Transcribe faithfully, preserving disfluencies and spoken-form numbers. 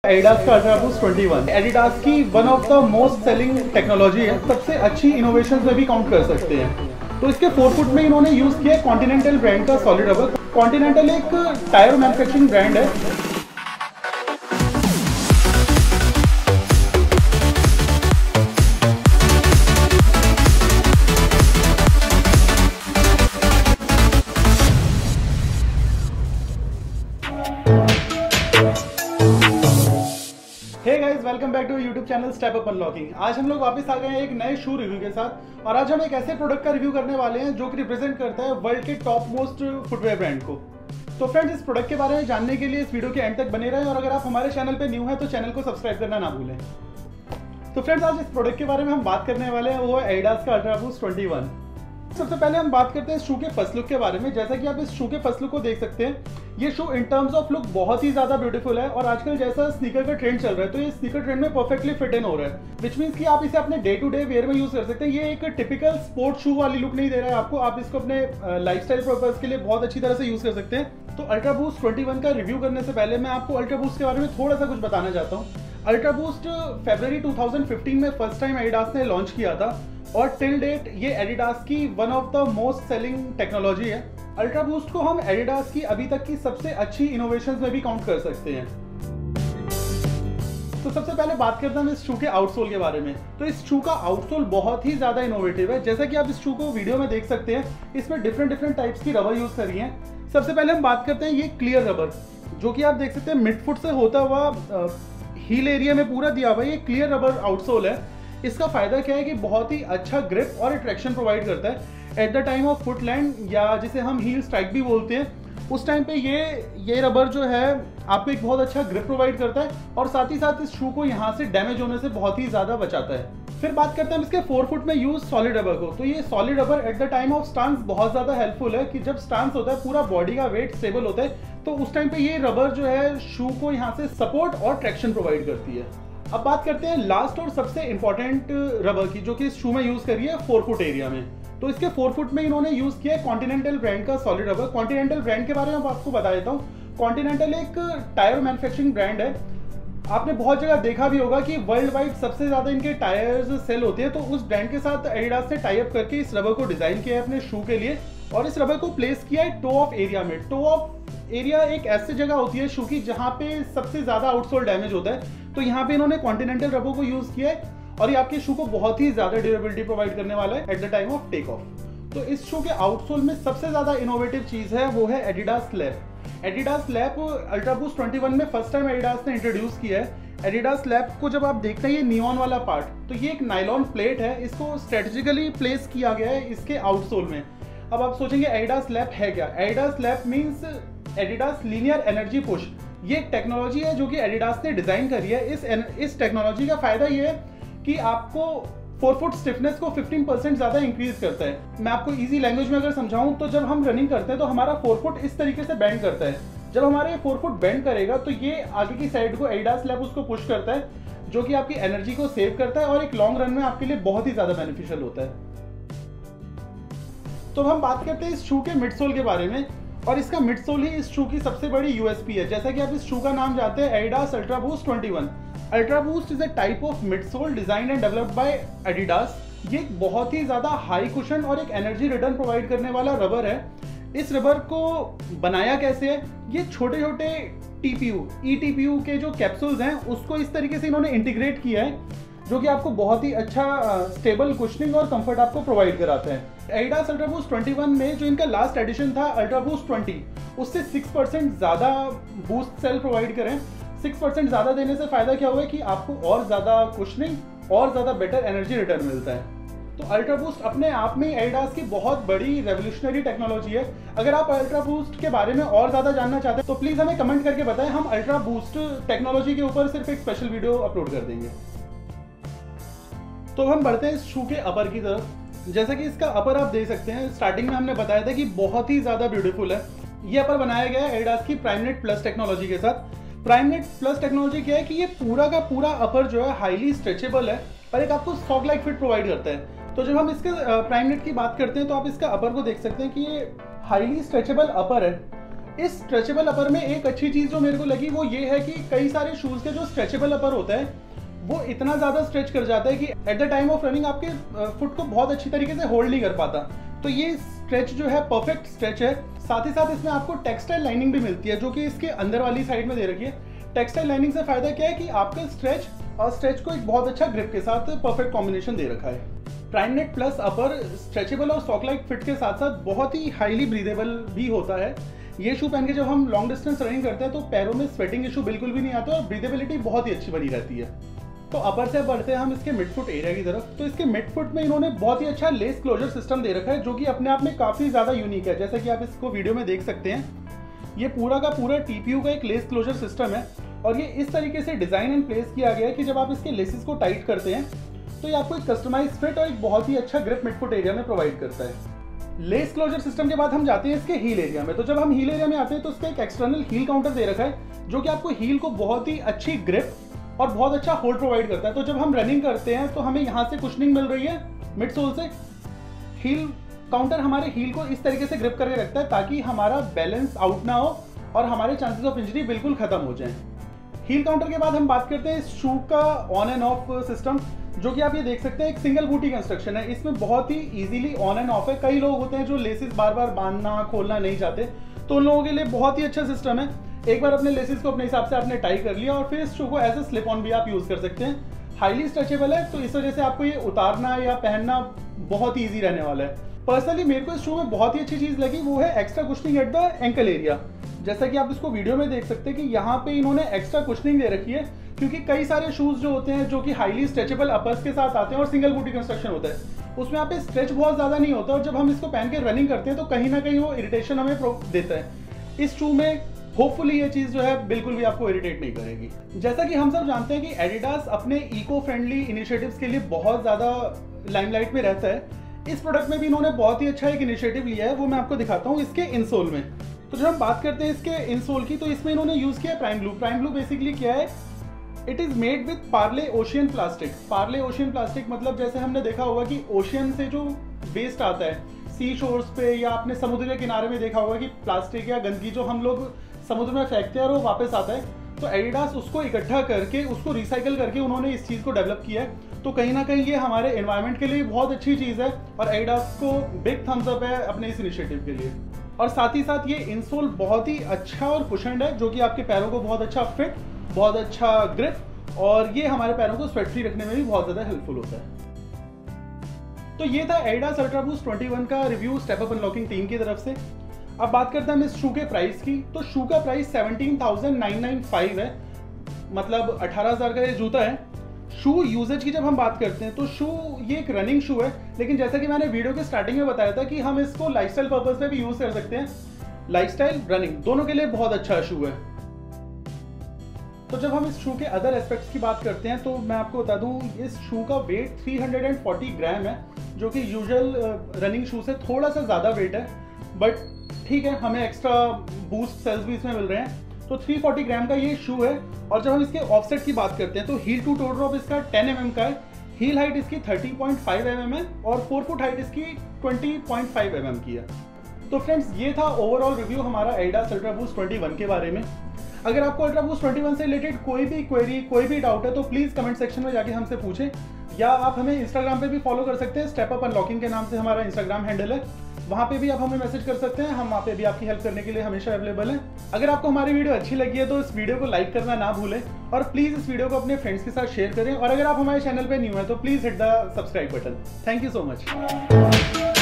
Adidas का ultra boost इक्कीस Adidas की one of the most selling technology है, सबसे अच्छी इनोवेशन में भी काउंट कर सकते हैं। तो इसके फोर फुट में इन्होंने यूज किया कॉन्टिनेंटल ब्रांड का सॉलिड रबर। कॉन्टिनेंटल एक टायर मैन्युफैक्चरिंग ब्रांड है। Hey guys, welcome back to YouTube channel step up unlocking. आज हम लोग वापस आ गए हैं एक नए शू रिव्यू के साथ, और आज हम एक ऐसे प्रोडक्ट का रिव्यू करने वाले हैं जो कि रिप्रेजेंट करता है वर्ल्ड के टॉप मोस्ट फुटवेयर ब्रांड को। तो फ्रेंड्स, इस प्रोडक्ट के बारे में जानने के लिए इस वीडियो के एंड तक बने रहें, और अगर आप हमारे चैनल पे न्यू हैं तो चैनल को सब्सक्राइब करना ना भूलें। तो फ्रेंड्स, आज इस प्रोडक्ट के बारे में हम बात करने वाले हैं, वो है एडिडास का अल्ट्रा बूस्ट इक्कीस। सबसे पहले हम बात करते हैं शू के फर्स्ट लुक के बारे में। जैसा कि आप इस शू के फर्स्ट लुक को देख सकते हैं, ये shoe in terms of look बहुत ही ज्यादा ब्यूटीफुल है, और आजकल जैसा स्नीकर का ट्रेंड चल रहा है तो ये स्नीकर ट्रेंड में परफेक्टली फिट इन हो रहा है, विच मींस कि आप इसे अपने डे टू डे वेयर में यूज कर सकते हैं। ये एक टिपिकल स्पोर्ट शू वाली लुक नहीं दे रहा है आपको, आप इसको अपने लाइफस्टाइल पर्पज के लिए बहुत अच्छी तरह से यूज कर सकते हैं। तो अल्ट्रा बूस्ट इक्कीस का रिव्यू करने से पहले मैं आपको अल्ट्रा बूस्ट के बारे में थोड़ा सा कुछ बताना चाहता हूँ। अल्ट्रा बूस्ट फरवरी टू थाउजेंड फिफ्टीन में फर्स्ट टाइम एडिडास ने लॉन्च किया था, और टिल डेट ये एडिडास की one of the most selling technology है। अल्ट्रा बूस्ट को हम एडिडास की अभी तक की सबसे अच्छी इनोवेशंस में भी काउंट कर सकते हैं। तो सबसे पहले बात करते हैं इस शू के आउटसोल के बारे में। तो इस शू का आउटसोल बहुत ही ज्यादा इनोवेटिव है। जैसा कि आप इस शू को वीडियो में देख सकते हैं, इसमें डिफरेंट डिफरेंट टाइप्स की रबर यूज करी है। सबसे पहले हम बात करते हैं ये क्लियर रबर, जो कि आप देख सकते हैं मिड फुट से होता हुआ हील एरिया में पूरा दिया हुआ है। ये क्लियर रबर आउटसोल है। इसका फायदा क्या है कि बहुत ही अच्छा ग्रिप और ट्रैक्शन प्रोवाइड करता है at the time of foot land, या जिसे हम हील स्ट्राइक भी बोलते हैं। उस टाइम पे ये ये रबर जो है आपको एक बहुत अच्छा ग्रिप प्रोवाइड करता है, और साथ ही साथ इस शू को यहाँ से डैमेज होने से बहुत ही ज्यादा बचाता है। फिर बात करते हैं इसके फोर फुट में यूज सॉलिड रबर को। तो ये solid rubber at the time of stance बहुत ज्यादा हेल्पफुल है, कि जब स्टांस होता है पूरा बॉडी का वेट स्टेबल होता है, तो उस टाइम पे ये रबर जो है शू को यहाँ से सपोर्ट और ट्रैक्शन प्रोवाइड करती है। अब बात करते हैं लास्ट और सबसे इंपॉर्टेंट रबर की, जो कि इस शू में यूज करी है फोर फुट एरिया में। तो इसके फोर फुट में इन्होंने यूज किया है कॉन्टिनेंटल ब्रांड का सॉलिड रबर। कॉन्टिनेंटल ब्रांड के बारे में आपको बता देता हूँ। कॉन्टिनेंटल एक टायर मैन्युफैक्चरिंग ब्रांड है। आपने बहुत जगह देखा भी होगा कि वर्ल्ड वाइड सबसे ज्यादा इनके टायर्स सेल होते हैं। तो उस ब्रांड के साथ एडिडास ने टाई अप करके इस रबर को डिजाइन किया है अपने शू के लिए, और इस रबर को प्लेस किया है टो ऑफ एरिया में। टो ऑफ एरिया एक ऐसी जगह होती है शू की जहां पे सबसे ज्यादा आउटसोल डैमेज होता है। तो यहाँ पे इन्होंने कॉन्टिनेंटल रबर को यूज किया है, और ये आपके शू को बहुत ही ज्यादा ड्यूरेबिलिटी प्रोवाइड करने वाला है at the time of take off. तो इस शू के आउटसोल में सबसे ज्यादा इनोवेटिव चीज है वो है Adidas LEP. Adidas LEP ultra boost इक्कीस में फर्स्ट टाइम एडिडास ने इंट्रोड्यूस किया है। एडिडास लैप को जब आप देखते हैं, ये नियॉन वाला पार्ट, तो ये एक नाइलॉन प्लेट है, इसको स्ट्रेटेजिकली प्लेस किया गया है इसके आउटसोल में। अब आप सोचेंगे एडिडास लैप है क्या? Adidas LEP means Adidas linear energy push. ये एक टेक्नोलॉजी है जो कि एडिडास ने डिजाइन करी है। इस इस टेक्नोलॉजी का फायदा ये है कि आपको फोर फुट स्टिफनेस को फिफ्टीन परसेंट ज्यादा इंक्रीज करता है। मैं आपको इजी लैंग्वेज में अगर समझाऊं, तो जब हम रनिंग करते हैं तो हमारा फोर फुट इस तरीके से बेंड करता है। जब हमारे फोर फुट बेंड करेगा तो ये आगे की साइड को एडिडास लैप उसको पुश करता है, जो कि आपकी एनर्जी को सेव करता है और एक लॉन्ग रन में आपके लिए बहुत ही ज्यादा बेनिफिशियल होता है। तो हम बात करते हैं इस शू के मिडसोल के बारे में, और इसका मिडसोल ही इस शू की सबसे बड़ी यूएसपी है। जैसा कि आप इस शू का नाम जानते हैं, एडिडास अल्ट्रा बूस्ट इक्कीस। Ultra boost is a type of midsole designed and developed by Adidas. ये एक बहुत ही ज्यादा हाई कुशन और एक एनर्जी रिटर्न प्रोवाइड करने वाला रबर है। इस रबर को बनाया कैसे है? ये छोटे छोटे टीपीयू ई टीपीयू के जो कैप्सूल्स हैं उसको इस तरीके से इन्होंने इंटीग्रेट किया है, जो कि आपको बहुत ही अच्छा स्टेबल कुशनिंग और कंफर्ट आपको प्रोवाइड कराता है। एडिडास अल्ट्रा बूस्ट इक्कीस में जो इनका लास्ट एडिशन था अल्ट्रा बूस्ट बीस, उससे सिक्स परसेंट ज्यादा बूस्ट सेल प्रोवाइड करें। सिक्स परसेंट ज्यादा देने से फायदा क्या हुआ है कि आपको और ज्यादा कुशनिंग और ज्यादा बेटर एनर्जी रिटर्न मिलता है। तो अल्ट्रा बूस्ट अपने आप में एडिडास की बहुत बड़ी रेवोल्यूशनरी टेक्नोलॉजी है। अगर आप अल्ट्रा बूस्ट के बारे में और ज्यादा जानना चाहते हैं तो प्लीज हमें कमेंट करके बताएं, हम अल्ट्रा बूस्ट टेक्नोलॉजी के ऊपर सिर्फ एक स्पेशल वीडियो अपलोड कर देंगे। तो हम बढ़ते हैं इस शू के अपर की तरफ। जैसा कि इसका अपर आप देख सकते हैं, स्टार्टिंग में हमने बताया था कि बहुत ही ज्यादा ब्यूटीफुल है। ये अपर बनाया गया है एडिडास की प्राइमनेट प्लस टेक्नोलॉजी के साथ। प्राइमनेट प्लस टेक्नोलॉजी क्या है कि ये पूरा का पूरा अपर जो है हाईली स्ट्रेचेबल है, और एक आपको सॉक लाइक फिट प्रोवाइड करता है। तो जब हम इसके प्राइमनेट की बात करते हैं तो आप इसका अपर को देख सकते हैं कि ये हाईली स्ट्रेचेबल अपर है। इस स्ट्रेचेबल अपर में एक अच्छी चीज़ जो मेरे को लगी वो ये है कि कई सारे शूज़ के जो स्ट्रेचेबल अपर होता है वो इतना ज़्यादा स्ट्रेच कर जाता है कि at the time of running आपके फुट को बहुत अच्छी तरीके से होल्ड नहीं कर पाता। तो ये स्ट्रेच जो है परफेक्ट स्ट्रेच है। साथ ही साथ इसमें आपको टेक्सटाइल लाइनिंग भी मिलती है जो कि इसके अंदर वाली साइड में दे रखी है। टेक्सटाइल लाइनिंग से फायदा क्या है कि आपका स्ट्रेच और स्ट्रेच को एक बहुत अच्छा ग्रिप के साथ परफेक्ट कॉम्बिनेशन दे रखा है। प्राइमनेट प्लस अपर स्ट्रेचेबल और सॉक लाइक फिट के साथ साथ बहुत ही हाईली ब्रीदेबल भी होता है। ये शू पहन के जब हम लॉन्ग डिस्टेंस रनिंग करते हैं तो पैरों में स्वेटिंग इशू बिल्कुल भी नहीं आता और ब्रीदेबिलिटी बहुत ही अच्छी बनी रहती है। तो अपर से बढ़ते हैं हम इसके मिड फुट एरिया की तरफ। तो इसके मिड फुट में इन्होंने बहुत ही अच्छा लेस क्लोजर सिस्टम दे रखा है जो कि अपने आप में काफ़ी ज़्यादा यूनिक है। जैसा कि आप इसको वीडियो में देख सकते हैं, ये पूरा का पूरा टीपीयू का एक लेस क्लोजर सिस्टम है और ये इस तरीके से डिज़ाइन एंड प्लेस किया गया है कि जब आप इसके लेसेस को टाइट करते हैं तो ये आपको एक कस्टमाइज फिट और एक बहुत ही अच्छा ग्रिप मिड फुट एरिया में प्रोवाइड करता है। लेस क्लोजर सिस्टम के बाद हम जाते हैं इसके हील एरिया में। तो जब हम हील एरिया में आते हैं तो इसका एक एक्सटर्नल हील काउंटर दे रखा है जो कि आपको हील को बहुत ही अच्छी ग्रिप और बहुत अच्छा होल्ड प्रोवाइड करता है। तो जब हम रनिंग करते हैं तो हमें यहाँ से कुशनिंग मिल रही है मिड सोल से। हील काउंटर हमारे हील को इस तरीके से ग्रिप करके रखता है ताकि हमारा बैलेंस आउट ना हो और हमारे चांसेस ऑफ इंजरी बिल्कुल खत्म हो जाएं। हील काउंटर के बाद हम बात करते हैं इस शू का ऑन एंड ऑफ सिस्टम, जो कि आप ये देख सकते हैं एक सिंगल बूटी कंस्ट्रक्शन है। इसमें बहुत ही इजीली ऑन एंड ऑफ है। कई लोग होते हैं जो लेसेस बार बार बांधना खोलना नहीं चाहते, तो उन लोगों के लिए बहुत ही अच्छा सिस्टम है। एक बार अपने लेसेस को अपने हिसाब से आपने टाई कर लिया और फिर इस शू को एज ए स्लिप ऑन भी आप यूज कर सकते हैं। हाईली स्ट्रेचेबल है तो इस वजह से आपको ये उतारना या पहनना बहुत ही ईजी रहने वाला है। पर्सनली मेरे को इस शू में बहुत ही अच्छी चीज लगी वो है extra cushioning at the ankle area. जैसा कि आप इसको वीडियो में देख सकते हैं कि यहाँ पे इन्होंने एक्स्ट्रा कुशनिंग दे रखी है, क्योंकि कई सारे शूज जो होते हैं जो कि हाईली स्ट्रेचेबल अपर्स के साथ आते हैं और सिंगल बूटी कंस्ट्रक्शन होता है, उसमें यहाँ पे स्ट्रेच बहुत ज्यादा नहीं होता और जब हम इसको पहन के रनिंग करते हैं तो कहीं ना कहीं वो इरिटेशन हमें देता है। इस शू में होपफुली ये चीज जो है बिल्कुल भी आपको इरिटेट नहीं करेगी। जैसा कि हम सब जानते हैं कि एडिडास अपने इको फ्रेंडली इनिशिएटिव्स के लिए बहुत ज्यादा लाइमलाइट में रहता है। इस प्रोडक्ट में भी इन्होंने बहुत ही अच्छा एक इनिशिएटिव लिया है, वो मैं आपको दिखाता हूँ इसके इंसोल में। तो जब हम बात करते हैं इसके इंसोल की तो इसमें इन्होंने यूज किया है Primeblue. Primeblue basically क्या है, it is made with Parley ocean plastic. Parley ocean plastic मतलब जैसे हमने देखा होगा कि ओशियन से जो वेस्ट आता है सी शोर्स पे या आपने समुद्र के किनारे में देखा होगा कि प्लास्टिक या गंदगी जो हम लोग समुद्र में फेंकते हैं और वो वापस आता है, तो एडिडास उसको इकट्ठा करके उसको रिसाइकल करके उन्होंने इस चीज़ को डेवलप किया है। तो कहीं ना कहीं ये हमारे एनवायरनमेंट के लिए बहुत अच्छी चीज़ है और एडिडास को बिग थम्स अप है अपने इस इनिशिएटिव के लिए। और साथ ही साथ ये इंसोल बहुत ही अच्छा और कुशन्ड है जो कि आपके पैरों को बहुत अच्छा फिट, बहुत अच्छा ग्रिप और ये हमारे पैरों को स्वेट फ्री रखने में भी बहुत ज़्यादा हेल्पफुल होता है। तो ये था एडिडास अल्ट्रा बूस्ट इक्कीस का review step up unlocking team की तरफ से। अब बात करते हैं हम इस शू के प्राइस की। तो शू का price seventeen thousand nine nine five है, मतलब अठारह हज़ार का ये जूता है। शू यूजेज की जब हम बात करते हैं तो शू ये एक रनिंग शू है, लेकिन जैसा कि मैंने वीडियो के स्टार्टिंग में बताया था कि हम इसको लाइफस्टाइल पर्पस पे भी यूज कर सकते हैं। लाइफस्टाइल रनिंग दोनों के लिए बहुत अच्छा शू है। तो जब हम इस शू के अदर एस्पेक्ट्स की बात करते हैं तो मैं आपको बता दूं इस शू का वेट तीन सौ चालीस ग्राम है, जो कि यूजुअल रनिंग शू से थोड़ा सा ज़्यादा वेट है, बट ठीक है हमें एक्स्ट्रा बूस्ट सेल्स भी इसमें मिल रहे हैं। तो तीन सौ चालीस ग्राम का ये शू है। और जब हम इसके ऑफसेट की बात करते हैं तो हील टू टो ड्रॉप इसका टेन एम एम का है, हील हाइट इसकी thirty point five M M है और फोर फुट हाइट इसकी twenty point five M M की है। तो फ्रेंड्स ये था ओवरऑल रिव्यू हमारा एडिडास अल्ट्रा बूस्ट इक्कीस के बारे में। अगर आपको अल्ट्रा बूस्ट इक्कीस से रिलेटेड कोई भी क्वेरी कोई भी डाउट है तो प्लीज़ कमेंट सेक्शन में जाके हमसे पूछें, या आप हमें इंस्टाग्राम पे भी फॉलो कर सकते हैं। स्टेप अप अनलॉकिंग के नाम से हमारा इंस्टाग्राम हैंडल है, वहाँ पे भी आप हमें मैसेज कर सकते हैं। हम वहाँ पे भी आपकी हेल्प करने के लिए हमेशा अवेलेबल हैं। अगर आपको हमारी वीडियो अच्छी लगी है तो इस वीडियो को लाइक करना ना भूलें और प्लीज़ इस वीडियो को अपने फ्रेंड्स के साथ शेयर करें। और अगर आप हमारे चैनल पे न्यू हैं तो please hit the subscribe button. Thank you so much.